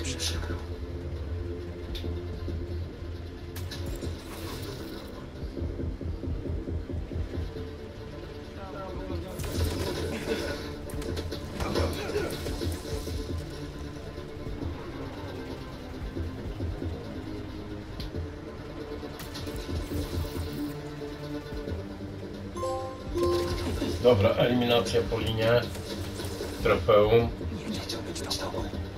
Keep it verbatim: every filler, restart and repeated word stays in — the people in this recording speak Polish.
mi przykro. Dobra, eliminacja po linie. Trofeum. Nie chciał być z tobą.